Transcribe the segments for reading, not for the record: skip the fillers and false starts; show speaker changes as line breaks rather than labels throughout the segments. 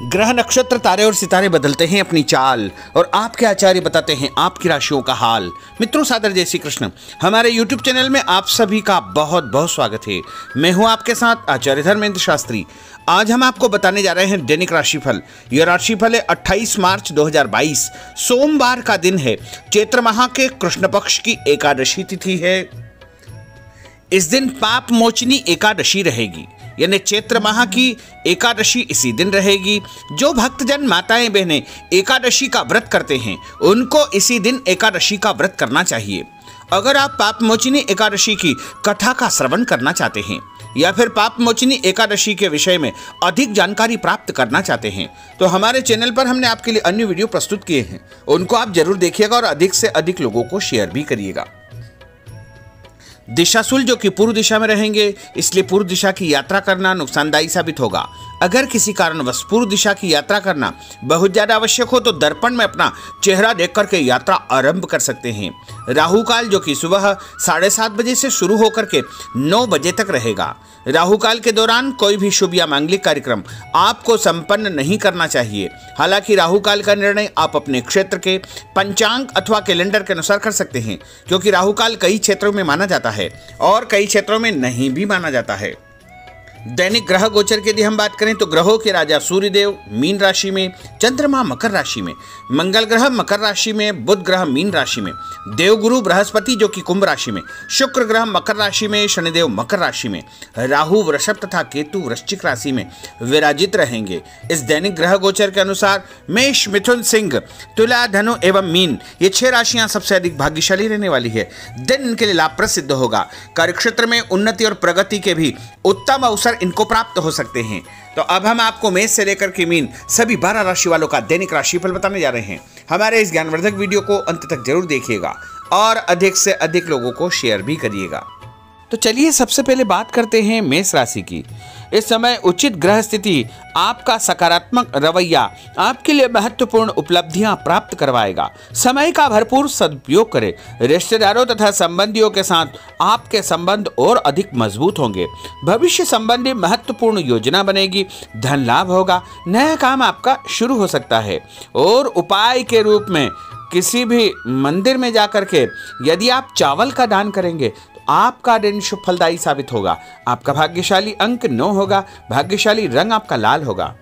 ग्रह नक्षत्र तारे और सितारे बदलते हैं अपनी चाल और आपके आचार्य बताते हैं आपकी राशियों का हाल। मित्रों, सादर जय श्री कृष्ण। हमारे YouTube चैनल में आप सभी का बहुत बहुत स्वागत है। मैं हूं आपके साथ आचार्य धर्मेंद्र शास्त्री। आज हम आपको बताने जा रहे हैं दैनिक राशिफल। यह राशिफल है 28 मार्च 2022, सोमवार का दिन है। चैत्र माह के कृष्ण पक्ष की एकादशी तिथि है। इस दिन पाप मोचनी एकादशी रहेगी, यानी चैत्र माह की एकादशी इसी दिन रहेगी। जो भक्तजन माताएं बहनें एकादशी का व्रत करते हैं उनको इसी दिन एकादशी का व्रत करना चाहिए। अगर आप पाप मोचनी एकादशी की कथा का श्रवण करना चाहते हैं या फिर पाप मोचनी एकादशी के विषय में अधिक जानकारी प्राप्त करना चाहते हैं तो हमारे चैनल पर हमने आपके लिए अन्य वीडियो प्रस्तुत किए हैं, उनको आप जरूर देखिएगा और अधिक से अधिक लोगों को शेयर भी करिएगा। दिशाशूल जो कि पूर्व दिशा में रहेंगे, इसलिए पूर्व दिशा की यात्रा करना नुकसानदायी साबित होगा। अगर किसी कारणवश पूर्व दिशा की यात्रा करना बहुत ज्यादा आवश्यक हो तो दर्पण में अपना चेहरा देख करके यात्रा आरंभ कर सकते हैं। राहु काल जो कि सुबह 7:30 बजे से शुरू होकर के 9 बजे तक रहेगा। राहु काल के दौरान कोई भी शुभ या मांगलिक कार्यक्रम आपको संपन्न नहीं करना चाहिए। हालांकि राहु काल का निर्णय आप अपने क्षेत्र के पंचांग अथवा कैलेंडर के अनुसार कर सकते हैं, क्योंकि राहु काल कई क्षेत्रों में माना जाता है और कई क्षेत्रों में नहीं भी माना जाता है। दैनिक ग्रह गोचर के यदि हम बात करें तो ग्रहों के राजा सूर्यदेव मीन राशि में, चंद्रमा मकर राशि में, मंगल ग्रह मकर राशि में, बुध ग्रह मीन राशि में, देवगुरु बृहस्पति जो कि कुंभ राशि में, शुक्र ग्रह मकर राशि में, शनिदेव मकर राशि में, राहु वृषभ तथा केतु वृश्चिक राशि में विराजित रहेंगे। इस दैनिक ग्रह गोचर के अनुसार मेष, मिथुन, सिंह, तुला, धनु एवं मीन ये 6 राशियां सबसे अधिक भाग्यशाली रहने वाली है। दिन इनके लिए लाभप्रद सिद्ध होगा। कार्यक्षेत्र में उन्नति और प्रगति के भी उत्तम अवसर इनको प्राप्त हो सकते हैं। तो अब हम आपको मेष से लेकर के मीन सभी 12 राशि वालों का दैनिक राशिफल बताने जा रहे हैं। हमारे इस ज्ञानवर्धक वीडियो को अंत तक जरूर देखिएगा और अधिक से अधिक लोगों को शेयर भी करिएगा। तो चलिए सबसे पहले बात करते हैं मेष राशि की। इस समय उचित ग्रह स्थिति आपका सकारात्मक रवैया आपके लिए महत्वपूर्ण उपलब्धियां प्राप्त करवाएगा। समय का भरपूर सदुपयोग करें। रिश्तेदारों तथा संबंधियों के साथ आपके संबंध और अधिक मजबूत होंगे। भविष्य संबंधी महत्वपूर्ण योजना बनेगी। धन लाभ होगा। नया काम आपका शुरू हो सकता है। और उपाय के रूप में किसी भी मंदिर में जाकर के यदि आप चावल का दान करेंगे आपका दिन शुभ फलदायी साबित होगा। आपका भाग्यशाली अंक 9 होगा। भाग्यशाली रंग आपका लाल होगा।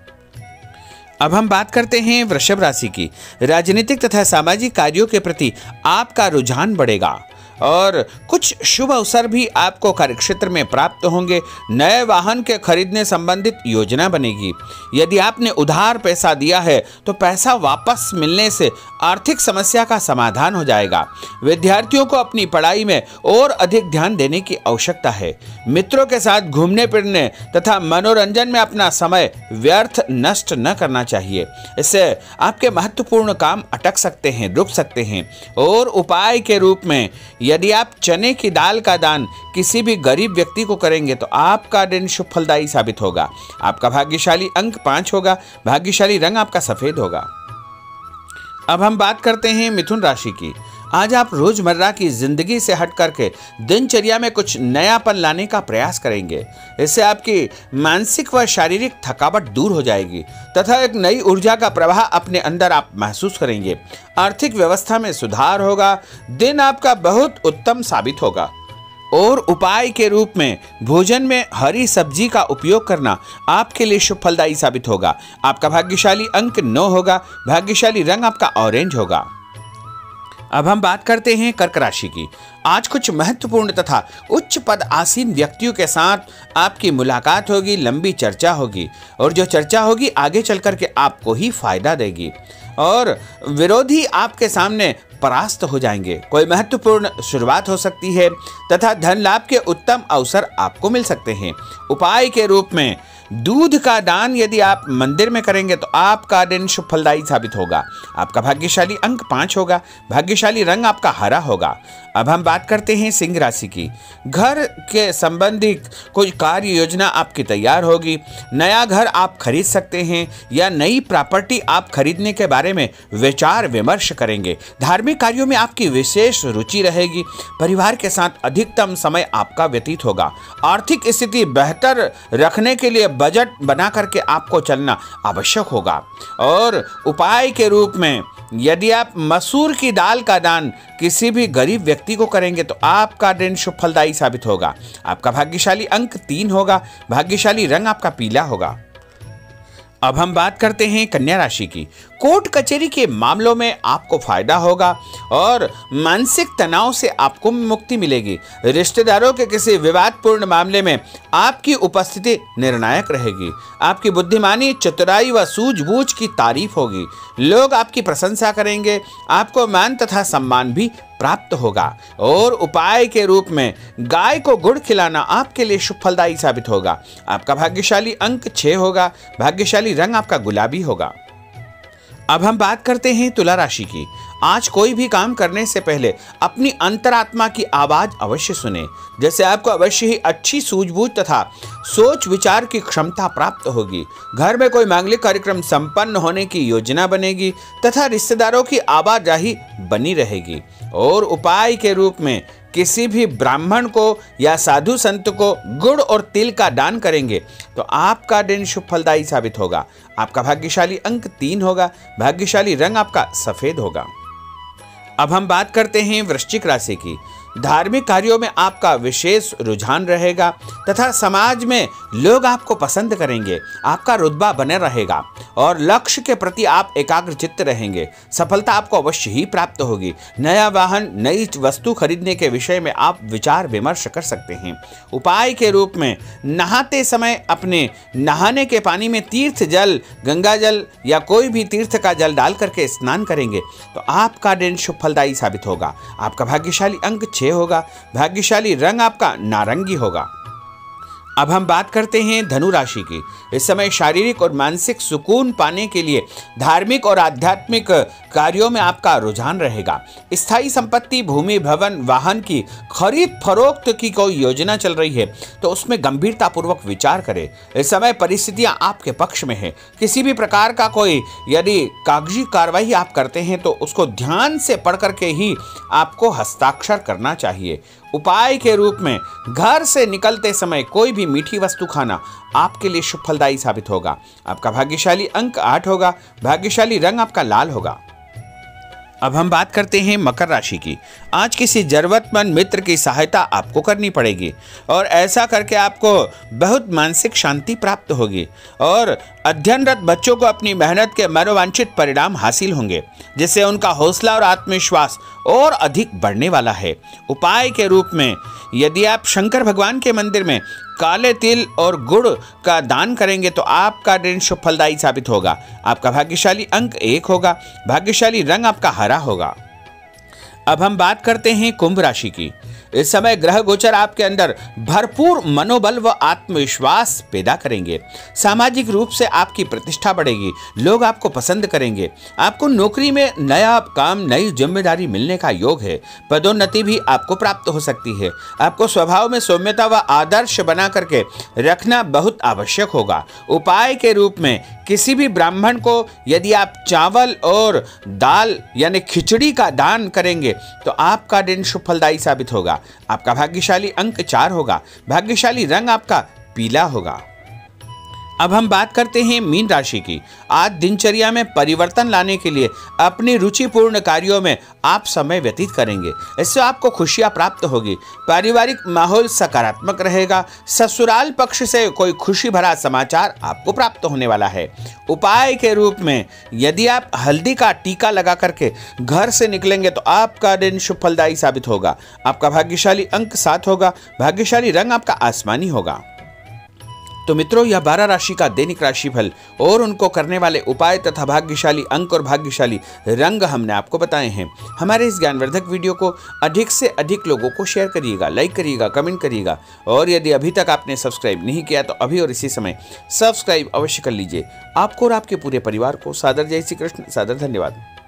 अब हम बात करते हैं वृषभ राशि की। राजनीतिक तथा सामाजिक कार्यों के प्रति आपका रुझान बढ़ेगा और कुछ शुभ अवसर भी आपको कार्यक्षेत्र में प्राप्त होंगे। नए वाहन के खरीदने संबंधित योजना बनेगी। यदि आपने उधार पैसा दिया है तो पैसा वापस मिलने से आर्थिक समस्या का समाधान हो जाएगा। विद्यार्थियों को अपनी पढ़ाई में और अधिक ध्यान देने की आवश्यकता है। मित्रों के साथ घूमने फिरने तथा मनोरंजन में अपना समय व्यर्थ नष्ट न करना चाहिए। इससे आपके महत्वपूर्ण काम अटक सकते हैं, रुक सकते हैं। और उपाय के रूप में यदि आप चने की दाल का दान किसी भी गरीब व्यक्ति को करेंगे तो आपका दिन शुभ फलदायी साबित होगा। आपका भाग्यशाली अंक 5 होगा। भाग्यशाली रंग आपका सफेद होगा। अब हम बात करते हैं मिथुन राशि की। आज आप रोजमर्रा की जिंदगी से हट करके दिनचर्या में कुछ नयापन लाने का प्रयास करेंगे। इससे आपकी मानसिक व शारीरिक थकावट दूर हो जाएगी तथा एक नई ऊर्जा का प्रवाह अपने अंदर आप महसूस करेंगे। आर्थिक व्यवस्था में सुधार होगा। दिन आपका बहुत उत्तम साबित होगा। और उपाय के रूप में भोजन में हरी सब्जी का उपयोग करना आपके लिए शुभ फलदायी साबित होगा। आपका भाग्यशाली अंक 9 होगा। भाग्यशाली रंग आपका ऑरेंज होगा। अब हम बात करते हैं कर्क राशि की। आज कुछ महत्वपूर्ण तथा उच्च पद आसीन व्यक्तियों के साथ आपकी मुलाकात होगी। लंबी चर्चा होगी और जो चर्चा होगी आगे चल कर के आपको ही फायदा देगी और विरोधी आपके सामने परास्त हो जाएंगे। कोई महत्वपूर्ण शुरुआत हो सकती है तथा धन लाभ के उत्तम अवसर आपको मिल सकते हैं। उपाय के रूप में दूध का दान यदि आप मंदिर में करेंगे तो आपका दिन शुभ फलदायी साबित होगा। आपका भाग्यशाली अंक 5 होगा। भाग्यशाली रंग आपका हरा होगा। अब हम बात करते हैं सिंह राशि की। घर के संबंधी कोई कार्य योजना आपकी तैयार होगी। नया घर आप खरीद सकते हैं या नई प्रॉपर्टी आप खरीदने के बारे में विचार विमर्श करेंगे। धार्मिक कार्यों में आपकी विशेष रुचि रहेगी। परिवार के साथ अधिकतम समय आपका व्यतीत होगा। आर्थिक स्थिति बेहतर रखने के लिए बजट बना करके आपको चलना आवश्यक होगा। और उपाय के रूप में यदि आप मसूर की दाल का दान किसी भी गरीब व्यक्ति को करेंगे तो आपका दिन शुभ फलदायी साबित होगा। आपका भाग्यशाली अंक 3 होगा। भाग्यशाली रंग आपका पीला होगा। अब हम बात करते हैं कन्या राशि की। कोर्ट कचहरी के मामलों में आपको फायदा होगा और मानसिक तनाव से आपको मुक्ति मिलेगी। रिश्तेदारों के किसी विवादपूर्ण मामले में आपकी उपस्थिति निर्णायक रहेगी। आपकी बुद्धिमानी, चतुराई व सूझबूझ की तारीफ होगी। लोग आपकी प्रशंसा करेंगे। आपको मान तथा सम्मान भी प्राप्त होगा। और उपाय के रूप में गाय को गुड़ खिलाना आपके लिए शुभ फलदायी साबित होगा। आपका भाग्यशाली अंक 6 होगा। भाग्यशाली रंग आपका गुलाबी होगा। अब हम बात करते हैं तुला राशि की। आज कोई भी काम करने से पहले अपनी अंतरात्मा की आवाज अवश्य सुने। जैसे आपको अवश्य ही अच्छी सूझबूझ तथा सोच विचार की क्षमता प्राप्त होगी। घर में कोई मांगलिक कार्यक्रम संपन्न होने की योजना बनेगी तथा रिश्तेदारों की आवाजाही बनी रहेगी। और उपाय के रूप में किसी भी ब्राह्मण को या साधु संत को गुड़ और तिल का दान करेंगे तो आपका दिन शुभ फलदायी साबित होगा। आपका भाग्यशाली अंक 3 होगा। भाग्यशाली रंग आपका सफेद होगा। अब हम बात करते हैं वृश्चिक राशि की। धार्मिक कार्यों में आपका विशेष रुझान रहेगा तथा समाज में लोग आपको पसंद करेंगे। आपका रुतबा बने रहेगा और लक्ष्य के प्रति आप एकाग्रचित्त रहेंगे। सफलता आपको अवश्य ही प्राप्त होगी। नया वाहन, नई वस्तु खरीदने के विषय में आप विचार विमर्श कर सकते हैं। उपाय के रूप में नहाते समय अपने नहाने के पानी में तीर्थ जल, गंगा जल या कोई भी तीर्थ का जल डाल करके स्नान करेंगे तो आपका दिन शुभ फलदायी साबित होगा। आपका भाग्यशाली अंक 6 होगा। भाग्यशाली रंग आपका नारंगी होगा। अब हम बात करते हैं धनु राशि की। इस समय शारीरिक और मानसिक सुकून पाने के लिए धार्मिक और आध्यात्मिक कार्यों में आपका रुझान रहेगा। स्थायी संपत्ति, भूमि, भवन, वाहन की खरीद फरोख्त की कोई योजना चल रही है तो उसमें गंभीरतापूर्वक विचार करें। इस समय परिस्थितियां आपके पक्ष में है। किसी भी प्रकार का कोई यदि कागजी कार्रवाई आप करते हैं तो उसको ध्यान से पढ़ करके ही आपको हस्ताक्षर करना चाहिए। उपाय के रूप में घर से निकलते समय कोई भी मीठी वस्तु खाना आपके लिए शुभ फलदायी साबित होगा। आपका भाग्यशाली अंक 8 होगा। भाग्यशाली रंग आपका लाल होगा। अब हम बात करते हैं मकर राशि की। आज किसी जरूरतमंद मित्र की सहायता आपको करनी पड़ेगी और ऐसा करके आपको बहुत मानसिक शांति प्राप्त होगी और अध्ययनरत बच्चों को अपनी मेहनत के मनोवांछित परिणाम हासिल होंगे जिससे उनका हौसला और आत्मविश्वास और अधिक बढ़ने वाला है। उपाय के रूप में यदि आप शंकर भगवान के मंदिर में काले तिल और गुड़ का दान करेंगे तो आपका दिन शुभ फलदायी साबित होगा। आपका भाग्यशाली अंक 1 होगा। भाग्यशाली रंग आपका हरा होगा। अब हम बात करते हैं कुंभ राशि की। इस समय ग्रह गोचर आपके अंदर भरपूर मनोबल व आत्मविश्वास पैदा करेंगे। सामाजिक रूप से आपकी प्रतिष्ठा बढ़ेगी। लोग आपको पसंद करेंगे। आपको नौकरी में नया काम, नई जिम्मेदारी मिलने का योग है। पदोन्नति भी आपको प्राप्त हो सकती है। आपको स्वभाव में सौम्यता व आदर्श बना करके रखना बहुत आवश्यक होगा। उपाय के रूप में किसी भी ब्राह्मण को यदि आप चावल और दाल यानी खिचड़ी का दान करेंगे तो आपका दिन शुभ फलदायी साबित होगा। आपका भाग्यशाली अंक 4 होगा। भाग्यशाली रंग आपका पीला होगा। अब हम बात करते हैं मीन राशि की। आज दिनचर्या में परिवर्तन लाने के लिए अपनी रुचिपूर्ण कार्यों में आप समय व्यतीत करेंगे। इससे आपको खुशियां प्राप्त होगी। पारिवारिक माहौल सकारात्मक रहेगा। ससुराल पक्ष से कोई खुशी भरा समाचार आपको प्राप्त होने वाला है। उपाय के रूप में यदि आप हल्दी का टीका लगा करके घर से निकलेंगे तो आपका दिन शुभ फलदायी साबित होगा। आपका भाग्यशाली अंक 7 होगा। भाग्यशाली रंग आपका आसमानी होगा। तो मित्रों, यह 12 राशि का दैनिक राशिफल और उनको करने वाले उपाय तथा भाग्यशाली अंक और भाग्यशाली रंग हमने आपको बताए हैं। हमारे इस ज्ञानवर्धक वीडियो को अधिक से अधिक लोगों को शेयर करिएगा, लाइक करिएगा, कमेंट करिएगा और यदि अभी तक आपने सब्सक्राइब नहीं किया तो अभी और इसी समय सब्सक्राइब अवश्य कर लीजिए। आपको और आपके पूरे परिवार को सादर जय श्री कृष्ण, सादर धन्यवाद।